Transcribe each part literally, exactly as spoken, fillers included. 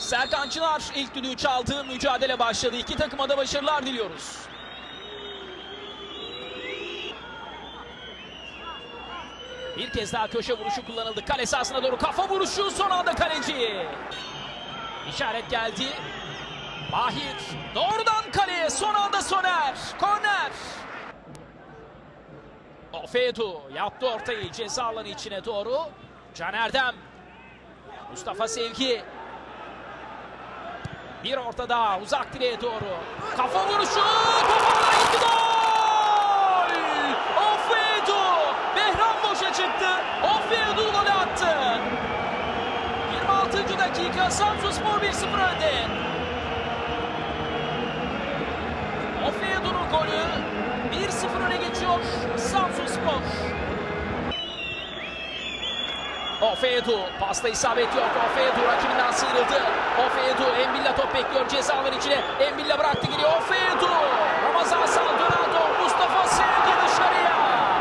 Serkan Çınar ilk düdüğü çaldı. Mücadele başladı. İki takıma da başarılar diliyoruz. Bir kez daha köşe vuruşu kullanıldı. Kale sahasına doğru kafa vuruşu. Son anda kaleci. İşaret geldi. Mahir doğrudan kaleye. Son anda Soner. Korner. Ofedu yaptı ortayı ceza alanı içine doğru. Can Erdem. Mustafa Sevgi. Bir orta daha uzak direğe doğru. Kafa vuruşu. Toparla gitti, gol! Ofedu. Behram boşa çıktı. Ofedu golü attı. yirmi altıncı dakika Samsunspor bir sıfır önde. Ofedu'nun golü bir sıfır öne geçiyor Samsunspor. Ofedu pasta isabet yok. Ofedu rakibinden sıyrıldı. Ofedu Embilla top bekliyor ceza alanı içine. Embilla bıraktı giriyor. Ofedu. Ramazan Saldonado. Mustafa Sevgi dışarıya.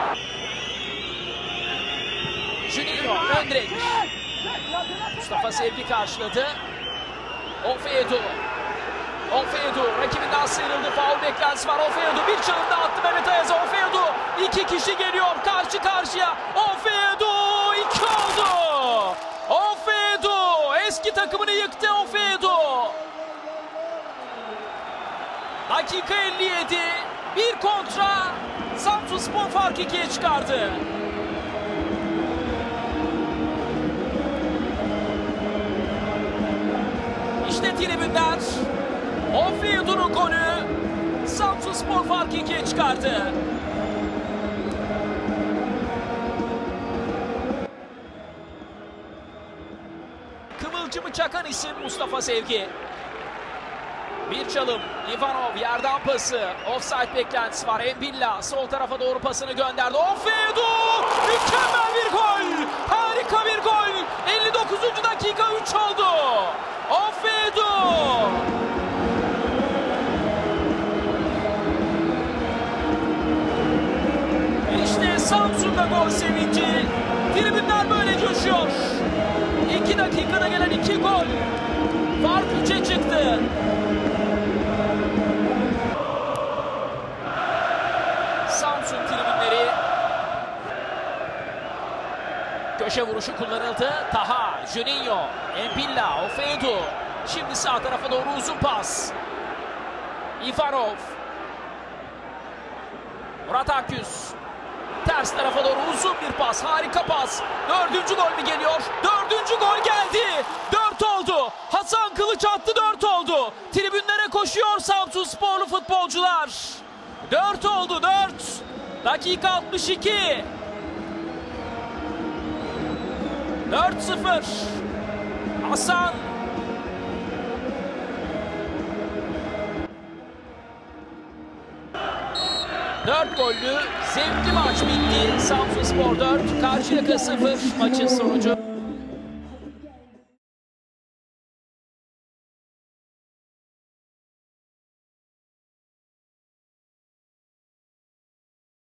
Juninho ön direk. Mustafa Sevgi karşıladı. Ofedu. Ofedu rakibinden sıyrıldı. Faul beklentisi var. Ofedu bir çalım daha attı Mehmet Ayaz'a. Ofedu iki kişi geliyor karşı karşıya. Ofedu iki oldu. Ofedu eski takımını yıktı. Ofedu. Dakika elli yedi. Bir kontra. Samsunspor farkı ikiye çıkardı. İşte tribünler. Ofedu'nun golü Samsunspor farkı ikiye çıkardı. Kıvılcımı çakan isim Mustafa Sevgi. Bir çalım. Ivanov yerden pası. Offside beklentisi var. Embilla sol tarafa doğru pasını gönderdi. Ofedu! Mükemmel bir gol! Harika bir gol! elli dokuzuncu dakika üç oldu. Ofedu! İşte Samsun'da gol sevinci. Tribünler böyle coşuyor. iki dakikada gelen iki gol. Fark üçe çıktı. Samsun tribünleri. Köşe vuruşu kullanıldı. Taha, Juninho, Embilla, Ofedu. Şimdi sağ tarafa doğru uzun pas. Ivanov. Murat Akgüz. Ters tarafa doğru uzun bir pas. Harika pas. Dördüncü gol mü geliyor? Dördüncü gol geldi. Dört oldu. Hasan Kılıç attı, dört oldu. Tribünlere koşuyor Samsunsporlu futbolcular. Dört oldu, dört. Dakika altmış iki. Dört sıfır. Hasan. Dört gollü zevkli maç bitti. Samsunspor dört, Karşıyaka sıfır maçın sonucu.